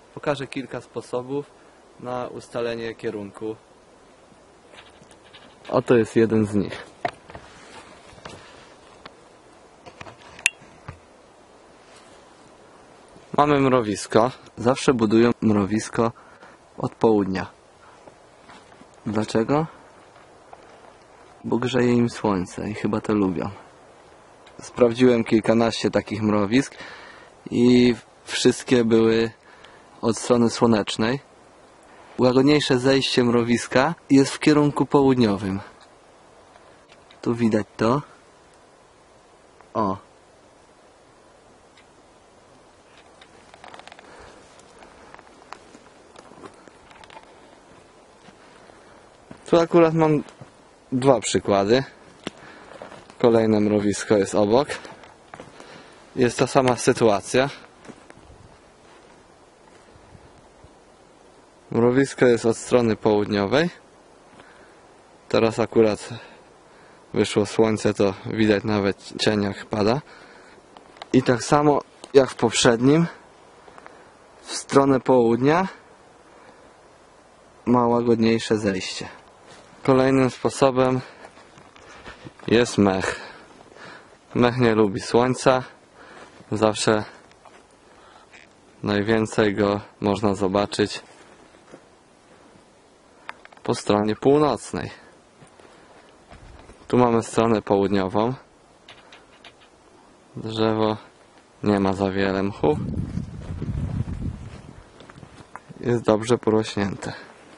Pokażę kilka sposobów na ustalenie kierunku. Oto jest jeden z nich. Mamy mrowisko. Zawsze budują mrowisko od południa. Dlaczego? Bo grzeje im słońce i chyba to lubią. Sprawdziłem kilkanaście takich mrowisk i wszystkie były od strony słonecznej. Łagodniejsze zejście mrowiska jest w kierunku południowym. Tu widać to. O. Tu akurat mam dwa przykłady. Kolejne mrowisko jest obok. Jest ta sama sytuacja. Mrowisko jest od strony południowej. Teraz akurat wyszło słońce, to widać nawet cień jak pada. I tak samo jak w poprzednim, w stronę południa ma łagodniejsze zejście. Kolejnym sposobem jest mech. Mech nie lubi słońca. Zawsze najwięcej go można zobaczyć po stronie północnej. Tu mamy stronę południową. Drzewo nie ma za wiele mchu. Jest dobrze porośnięte.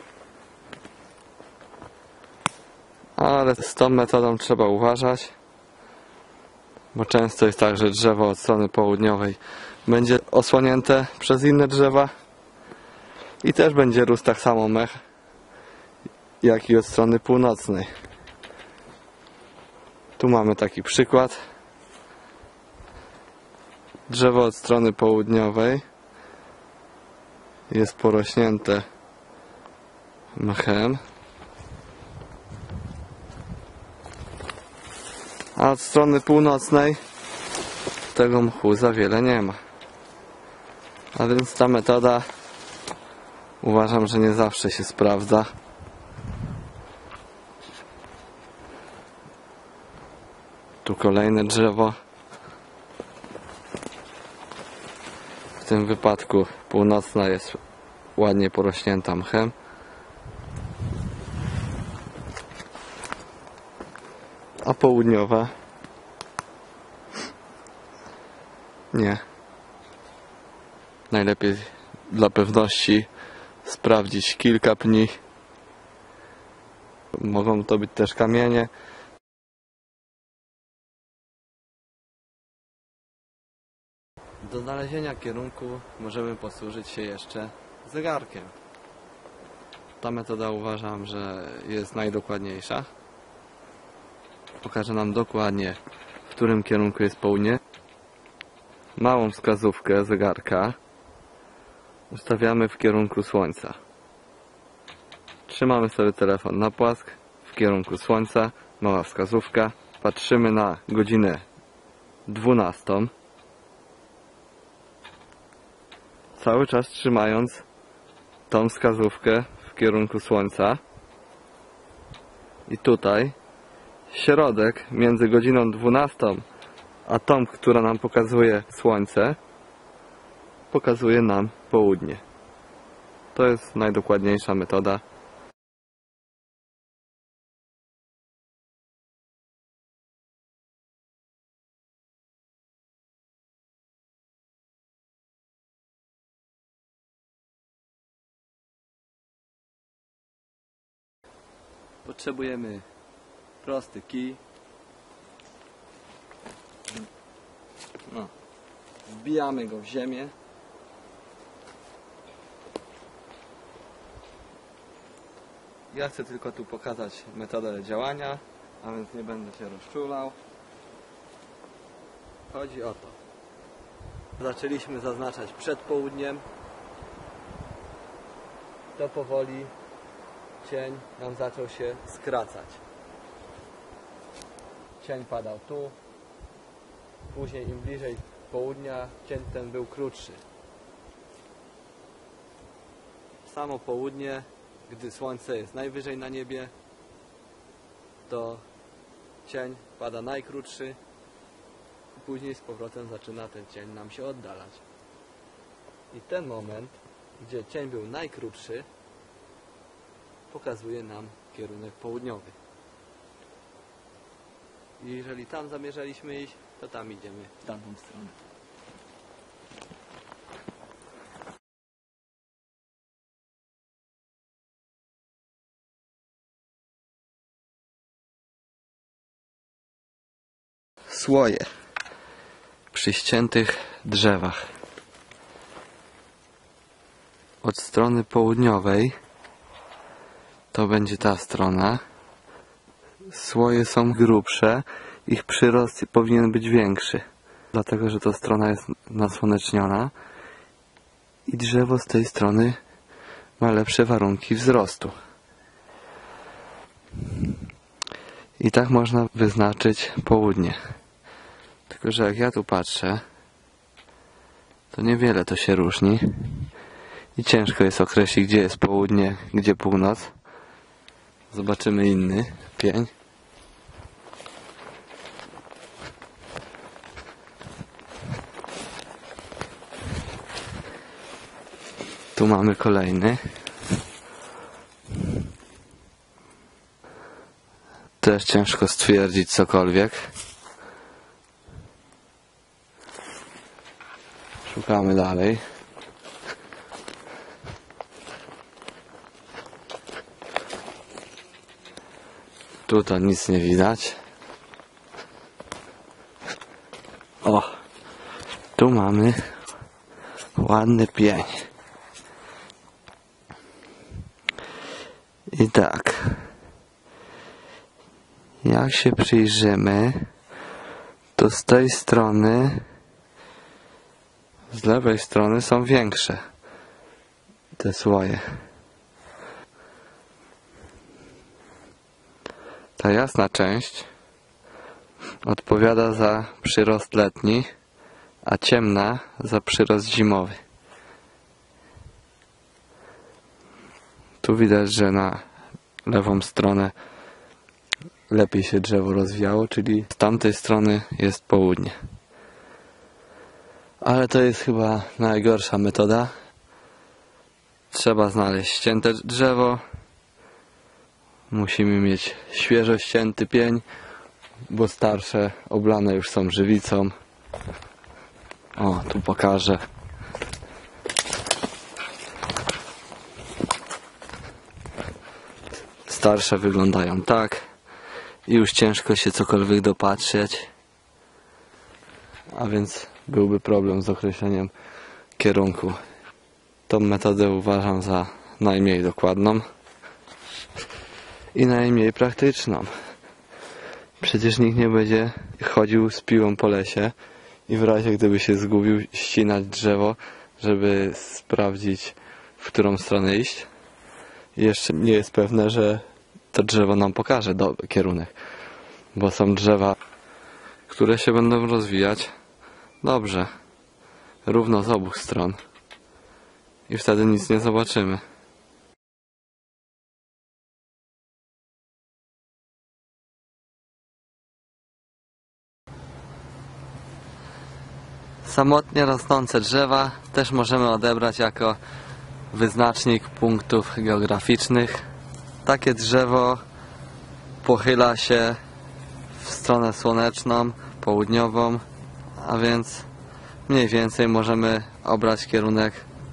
Ale z tą metodą trzeba uważać, bo często jest tak, że drzewo od strony południowej będzie osłonięte przez inne drzewa i też będzie rósł tak samo mech, jak i od strony północnej. Tu mamy taki przykład. Drzewo od strony południowej jest porośnięte mchem, a od strony północnej tego mchu za wiele nie ma. A więc ta metoda uważam, że nie zawsze się sprawdza. Tu kolejne drzewo. W tym wypadku północna jest ładnie porośnięta mchem. A południowa nie. Najlepiej dla pewności sprawdzić kilka pni. Mogą to być też kamienie. Do znalezienia kierunku możemy posłużyć się jeszcze zegarkiem. Ta metoda uważam, że jest najdokładniejsza. Pokaże nam dokładnie, w którym kierunku jest południe. Małą wskazówkę zegarka ustawiamy w kierunku słońca. Trzymamy sobie telefon na płask w kierunku słońca, mała wskazówka. Patrzymy na godzinę 12. Cały czas trzymając tą wskazówkę w kierunku słońca. I tutaj środek między godziną 12 a tą, która nam pokazuje słońce, pokazuje nam południe. To jest najdokładniejsza metoda. Potrzebujemy prosty kij. Wbijamy go w ziemię. Ja chcę tylko tu pokazać metodę działania, a więc nie będę się rozczulał. Chodzi o to. Zaczęliśmy zaznaczać przed południem. To powoli cień nam zaczął się skracać. Cień padał tu. Później im bliżej południa cień ten był krótszy. samo południe, gdy słońce jest najwyżej na niebie, to cień pada najkrótszy i później z powrotem zaczyna ten cień nam się oddalać. I ten moment, gdzie cień był najkrótszy, pokazuje nam kierunek południowy. I jeżeli tam zamierzaliśmy iść, to tam idziemy w tamtą stronę. Słoje przy ściętych drzewach. Od strony południowej to będzie ta strona. Słoje są grubsze, ich przyrost powinien być większy, dlatego że ta strona jest nasłoneczniona i drzewo z tej strony ma lepsze warunki wzrostu. I tak można wyznaczyć południe. Tylko że jak ja tu patrzę, to niewiele to się różni i ciężko jest określić, gdzie jest południe, gdzie północ. Zobaczymy inny pień. Tu mamy kolejny. Też ciężko stwierdzić cokolwiek. Szukamy dalej. Tu to nic nie widać. O! Tu mamy ładny pień. I tak. Jak się przyjrzymy, to z tej strony, z lewej strony są większe te słoje. Ta jasna część odpowiada za przyrost letni, a ciemna za przyrost zimowy. Tu widać, że na lewą stronę lepiej się drzewo rozwijało, czyli z tamtej strony jest południe. Ale to jest chyba najgorsza metoda. Trzeba znaleźć ścięte drzewo. Musimy mieć świeżo ścięty pień, bo starsze oblane już są żywicą. O, tu pokażę. Starsze wyglądają tak i już ciężko się cokolwiek dopatrzeć, a więc byłby problem z określeniem kierunku. Tą metodę uważam za najmniej dokładną i najmniej praktyczną. Przecież nikt nie będzie chodził z piłą po lesie i w razie gdyby się zgubił, ścinać drzewo, żeby sprawdzić, w którą stronę iść. I jeszcze nie jest pewne, że to drzewo nam pokaże kierunek, bo są drzewa, które się będą rozwijać dobrze, równo z obu stron i wtedy nic nie zobaczymy. Samotnie rosnące drzewa też możemy odebrać jako wyznacznik punktów geograficznych. Takie drzewo pochyla się w stronę słoneczną, południową, a więc mniej więcej możemy obrać kierunek.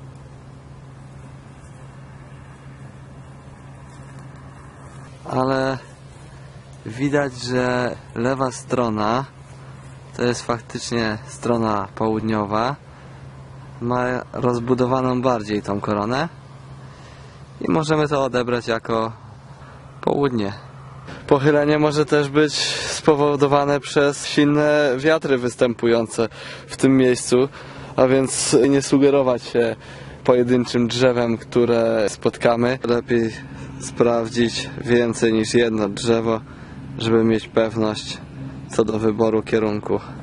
Ale widać, że lewa strona to jest faktycznie strona południowa. Ma rozbudowaną bardziej tą koronę i możemy to odebrać jako południe. Pochylenie może też być spowodowane przez silne wiatry występujące w tym miejscu, a więc nie sugerować się pojedynczym drzewem, które spotkamy. Lepiej sprawdzić więcej niż jedno drzewo, żeby mieć pewność co do wyboru kierunku.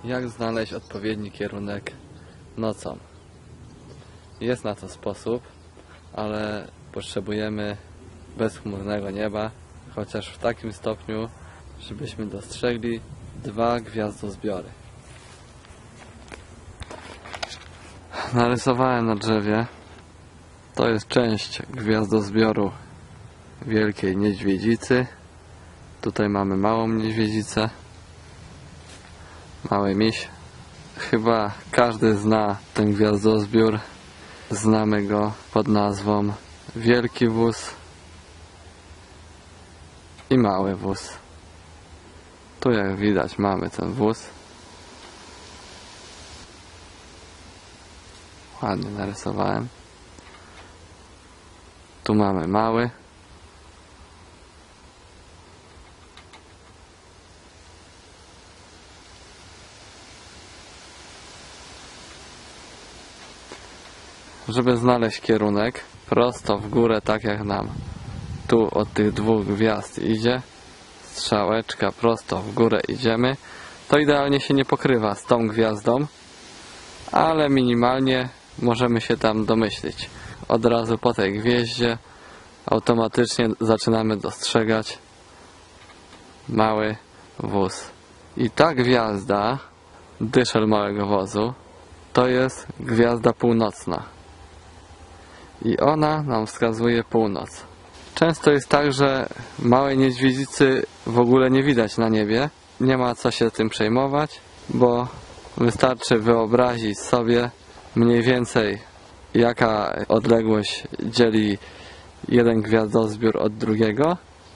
Jak znaleźć odpowiedni kierunek nocą? Jest na to sposób, ale potrzebujemy bezchmurnego nieba, chociaż w takim stopniu, żebyśmy dostrzegli 2 gwiazdozbiory. Narysowałem na drzewie. To jest część gwiazdozbioru Wielkiej Niedźwiedzicy. Tutaj mamy małą niedźwiedzicę, mały miś. Chyba każdy zna ten gwiazdozbiór. Znamy go pod nazwą Wielki Wóz i Mały Wóz. Tu jak widać mamy ten wóz. Ładnie narysowałem. Tu mamy mały. Żeby znaleźć kierunek, prosto w górę, tak jak nam tu od tych 2 gwiazd idzie, strzałeczka prosto w górę idziemy. To idealnie się nie pokrywa z tą gwiazdą, ale minimalnie możemy się tam domyślić. Od razu po tej gwieździe automatycznie zaczynamy dostrzegać mały wóz. I ta gwiazda, dyszel małego wozu, to jest gwiazda północna. I ona nam wskazuje północ. Często jest tak, że małej niedźwiedzicy w ogóle nie widać na niebie. Nie ma co się tym przejmować, bo wystarczy wyobrazić sobie mniej więcej, jaka odległość dzieli jeden gwiazdozbiór od drugiego.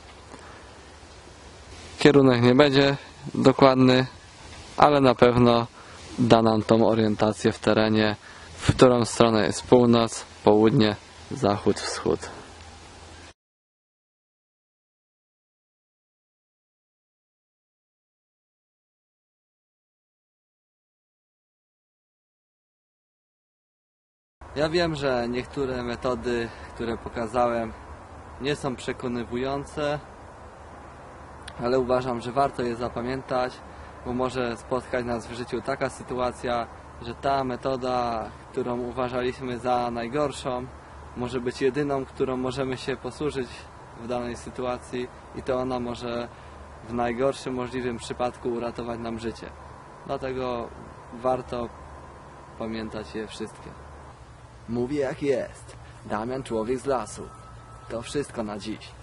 Kierunek nie będzie dokładny, ale na pewno da nam tą orientację w terenie, w którą stronę jest północ, południe, zachód, wschód. Ja wiem, że niektóre metody, które pokazałem, nie są przekonywujące, ale uważam, że warto je zapamiętać, bo może spotkać nas w życiu taka sytuacja, że ta metoda, którą uważaliśmy za najgorszą, może być jedyną, którą możemy się posłużyć w danej sytuacji i to ona może w najgorszym możliwym przypadku uratować nam życie. Dlatego warto pamiętać je wszystkie. Mówię jak jest. Damian, człowiek z lasu. To wszystko na dziś.